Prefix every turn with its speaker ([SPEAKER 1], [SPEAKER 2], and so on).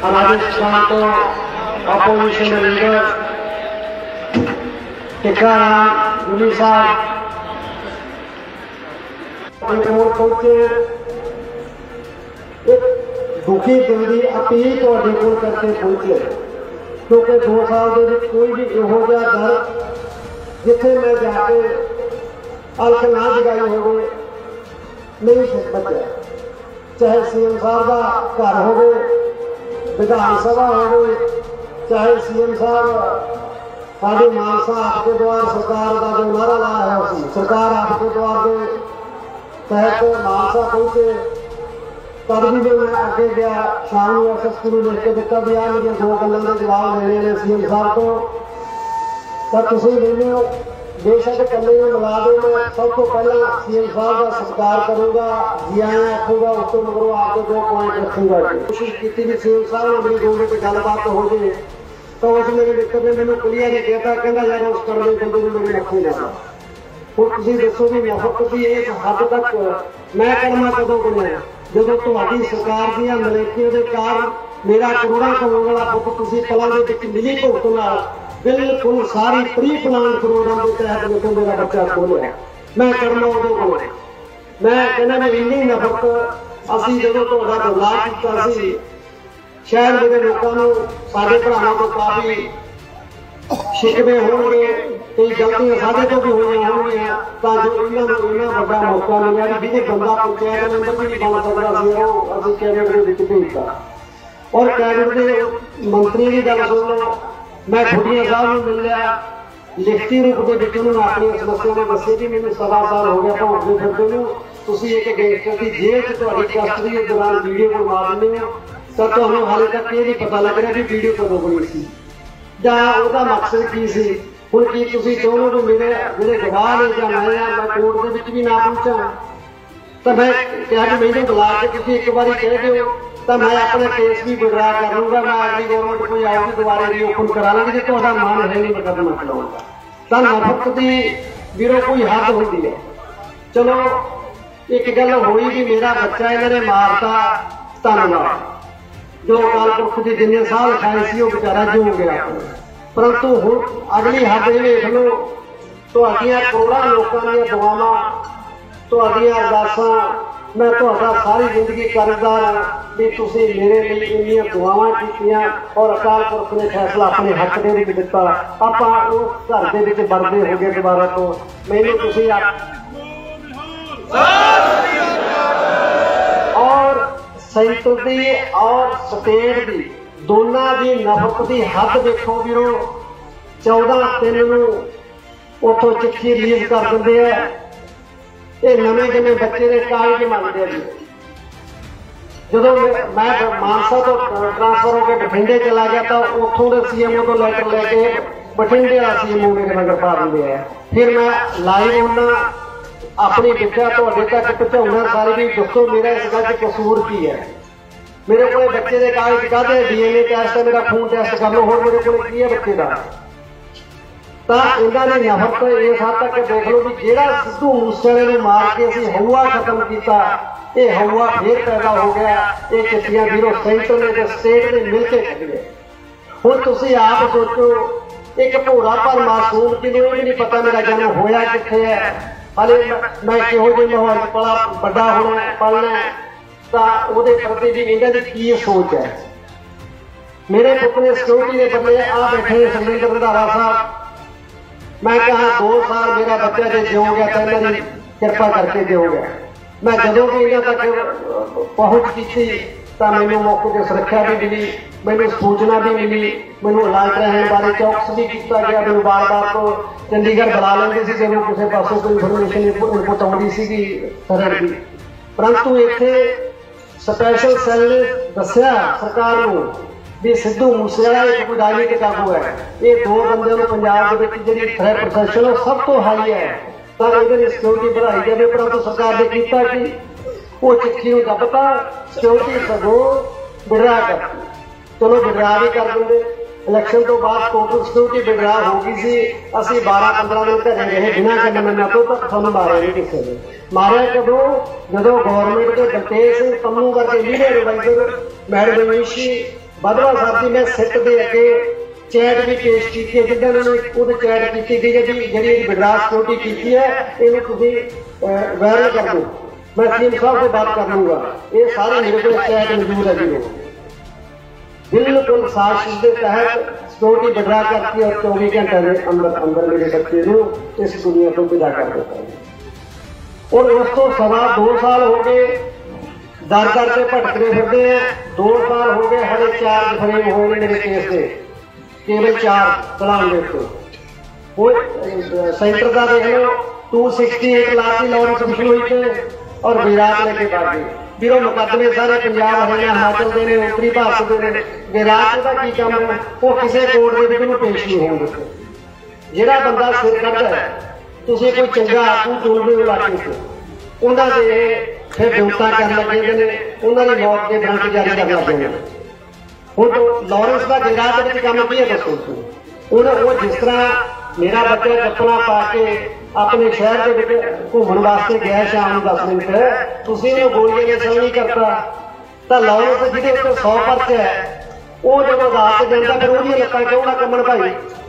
[SPEAKER 1] राजस्थान तो opposition leader Tikaram गुली साहब पहुंचे। एक दुखी दिल की अपील तुहाडे कोल करके पहुंचे, क्योंकि 2 साल के कोई भी इहो जिहा दर जिथे मैं जाके अलख ना जगाई हो नहीं बचा, चाहे CM साहब का घर हो, विधान सभा हो, चाहे CM साहब साढ़े मानसा आपके द्वार सरकार का जो नारा लाया है सरकार आपके द्वार के तहत मानसा पहुंचे, तब भी जो मैं अगे गया शाम को SSP को लिख के दिता भी आ मेरी 2 गलों के जवाब देने ने CM साहब को। तब तुम लेने हो बेशक कले मिला दो, मैं सब तो पहला CM साहब का सत्कार करूँगा, जी आया आखूँगा, उस तो मगरों आगे 2 पॉइंट रखूँगा। कोशिश की भी CM साहब ने मेरी 2 मिनट गलबात हो गई, तो उस मेरे मित्र ने मैंने क्लियर ही कहता कहना यार उस करने बंदे को मेरी रखी जाना। ਹੁਣ ਤੁਸੀਂ ਦੱਸੋ ਵੀ ਮੁਹੱਬਤ ਦੀ ਇਸ ਹੱਦ ਤੱਕ ਮੈਂ ਕਰਨਾ ਕਦੋਂ ਬਣਿਆ, ਜਦੋਂ ਤੁਹਾਡੀ ਸਰਕਾਰ ਦੀਆਂ ਮਲੇਕੀਆਂ ਦੇ ਕਾਰਨ ਮੇਰਾ ਕਰੋੜਾਂ ਕਮਾਉਣ ਵਾਲਾ ਪੁੱਤ ਤੁਸੀਂ ਕਲਾਂ ਦੇ ਵਿੱਚ ਮਿਲੀ ਭੁਗਤ ਨਾਲ ਬਿਲਕੁਲ ਸਾਰੀ ਪ੍ਰੀ ਪਲਾਨ ਕਰੋੜਾਂ ਦੇ ਤਹਿਤ ਜਦੋਂ ਮੇਰਾ ਬੱਚਾ ਖੋਲਿਆ, ਮੈਂ ਕਰਨਾ ਉਦੋਂ ਬਣਿਆ। ਮੈਂ ਕਹਿੰਦਾ ਮੈਂ ਇੰਨੀ ਨਫ਼ਰਤ ਅਸੀਂ ਜਦੋਂ ਤੁਹਾਡਾ ਬਦਲਾਅ ਕੀਤਾ ਸੀ, ਸ਼ਹਿਰ ਦੇ ਲੋਕਾਂ ਨੂੰ ਸਾਡੇ ਭਰਾਵਾਂ ਤੋਂ ਕਾਫੀ शिकवे होंगे, कई गलतियां साढ़े तो भी हुई होंगियां, जो इन्होंने इन्ना बड़ा मौका मिला कि जिसे बंदा पंचायत मैंबर भी नहीं बन सकता अभी कैबिनेट के भेजता। और कैबिनेट के मंत्री की गल सुन लो, मैं खुदिया साहब को मिल लिया लिखती रूप के अपनी समस्या में दसे भी मैंने 1.25 साल हो गया भोगते फिरते हो, तुम एक गैंगस्टर की जेल से कस्टडी के दौरान वीडियो बनवा देंगे हो, तो तुम्हें हाले तक ये नहीं पता लग रहा कि वीडियो कदों बनी सी ਜਾਂ ਉਹਦਾ ਮਕਸਦ ਕੀ ਸੀ। ਹੁਣ ਕੀ ਤੁਸੀਂ ਚਾਹੁੰਦੇ ਹੋ ਮੇਰੇ ਜਿਹੜੇ ਗਵਾਹ ਨੇ ਜਾਂ ਮੈਂ ਕੋਰਟ ਦੇ ਵਿੱਚ ਵੀ ਨਾ ਪਹੁੰਚਾਂ, ਤਾਂ ਮੈਂ ਕਿਹਾ ਕਿ ਮੈਨੂੰ ਬੁਲਾ ਕੇ ਤੁਸੀਂ ਇੱਕ ਵਾਰੀ ਕਹਿ ਦਿਓ ਤਾਂ ਮੈਂ ਆਪਣਾ ਕੇਸ ਵੀ ਵਿਡਰਾ ਕਰ ਲੂੰਗਾ, ਮੈਂ ਅਗਲੀ ਗਵਰਨਮੈਂਟ ਕੋਈ ਆਊਗੀ ਦੁਬਾਰਾ ਰੀਓਪਨ ਕਰਾ ਲਾਂਗੇ ਜੇ ਤੁਹਾਡਾ ਮਨ ਹੈ ਨਹੀਂ ਮੁਕੱਦਮਾ ਚਲਾਉਣ ਦਾ। ਤਾਂ ਨਫ਼ਰਤ ਦੀ ਵੀਰੋ ਕੋਈ ਹੱਦ ਹੁੰਦੀ ਹੈ। ਚਲੋ ਇੱਕ ਗੱਲ ਹੋਈ ਵੀ ਮੇਰਾ ਬੱਚਾ ਇਹਨਾਂ ਨੇ ਮਾਰਤਾ, ਧੰਨਵਾਦ, जो अकाल पुरख के जिन्ने साल खाए सी बेचारा जो गया, परंतु हुण अगली हद ये देख लो तुहाडियां करोड़ां लोकां दीयां दुआवां तुहाडियां अरदासां मैं तुहाडा सारी जिंदगी करदा भी तुसीं मेरे लिए इन्नियां दुआवां कीतियां और अकाल पुरख ने फैसला अपने हक दे विच दित्ता, आपां उस घर दे विच वड़दे हो गए दोबारा तो मैनूं तुसीं और सेंटर की और स्टेट की दोनों की नफरत की हद देखो भी 14/3 उतो चिट्ठी रिलीज कर देंगे है, ये नवे जमे बच्चे के कागज मंगते हैं जी। जो मैं मानसा तो ट्रांसफर होकर बठिंडे चला गया तो उतों के CMO को लैटर लैके बठिंडे वाला CMO मेरे मगर पा देंगे है, फिर मैं लाइव होना अपनी विद्या तुहाडे तक पहुंचाउणा सारी भी दसो मेरा इस गल च कसूर की है। मेरे को बच्चे के कागज काहदे DNA टेस्ट है, मेरा खून टेस्ट कर लो, होर मेरे को की है बच्चे का। तो इन्होंने नफरत इस हद तक देख लो भी जिहड़ा सिद्धू मूसेवाले नूं मार के असीं हौआ खत्म किया, ये हौआ फिर पैदा हो गया। ये चिट्ठियां ਵੀਰੋ सेंटर ने ते स्टेट ने मिल के कढियां। हुण तुसीं आप सोचो एक भोरा पर मासूम जिन्होंने भी नहीं पता मेरा जन्म होया कित्थे है, हाले मैं किहो जे माहौल पला बड़ा होना पलना तो वो प्रति भी इन्हों की की सोच है। मेरे पुत ने सिक्योरिटी के बदले आ बैठे सुरेंद्र रंधावा साहब, मैं कहा 2 साल मेरा बच्चा जो जियो गया तो इन्होंने कृपा करके जियो गया। मैं जदों भी इन्हों तक पहुँच की तो मैंने मौके पर सुरक्षा भी मिली, मैंने सूचना भी मिली, मैंने अलर्ट रहने बारे चौकस भी किया गया। मैं बार बार तो चंडीगढ़ बुला लेंगे जो किसी पासों कोई इन्फॉर्मेशन इनपुट आती सी सरहद की, परंतु इतने स्पैशल सैल ने दसिया सरकार को भी सिद्धू मूसेवाला एक कोई राजनीतिक आगू है, ये 2 बंदों को पंजाब जी थ्रेट परसेप्शन सब तो हाई है, तो ये सिक्योरिटी बढ़ाई जाए। परंतु सरकार ने किया कि वो चिट्ठी को दबता सिक्योरिटी सगों विड्रा करती, चलो विड्रा भी कर देंगे। इलैक्शन तो बाद टोटल सिक्योरिटी विड्रा हो गई सी, असीं 12-15 दिन घरे रहे बिना कन्ना तो तक सानूं मारिया नहीं किसी ने। मारिया कदों जदों गौरमेंट के बलतेज सिंह पन्नू करके leader adviser madam Rameshi Badhwa साहब की मैं सिट के अगे चैट भी पेश की है, जिदा उन्होंने चैट की गई है जी जी विड्रा सिक्योरिटी की है, ये वायरल कर दो, मैं सीएम साहब से बात कर लूँगा। ये सारे मेरे को चैट मौजूद है जी, बिल्कुल साजिश के तहत सिक्योरिटी विड्रा करती है और 24 घंटे के अंदर अंदर मेरे बच्चे को इस दुनिया को विदा कर देता है। और उस तो 2.25 साल हो गए दर दर से भटकते फिरते हैं, 2 साल हो गए हरे चार्ज फ्रेम हो गए मेरे केस से, केवल 4 चलान देखो वो सेंटर का देख लो 268 लाख की लॉरेंस मुश्किल हुई थे और गुजरात लेके भागे ਵੀਰੋ मुकदमे सारे पंजाब हरियाणा हिमाचल के ने उत्तरी भारत के ने गुजरात का की काम है वो किसी कोर्ट के विच पेश नहीं होने दिते। जिहड़ा बंदा सिर कढ़दा है तुसीं कोई चंगा आगू चुनदे हो इलाके च उन्हां दे फिर ड्यूटा कर लगे ने उन्हां दी मौत के वारंट जारी कर लगे ने। हुण लॉरेंस का गुजरात विच काम की है दसो उन्हें वो जिस तरह मेरा बच्चा चप्पलां पा के अपने शहर के घूमन वास्ते गया शाम 10 मिनट तुसीं उहनूं गोलियां ने सही नहीं करता तो लॉरेंस जिहदे उत्ते 100 परचे है वो जब अदालत जांदा फिर उहदियां लत्तां क्यों ना कंबण भाई।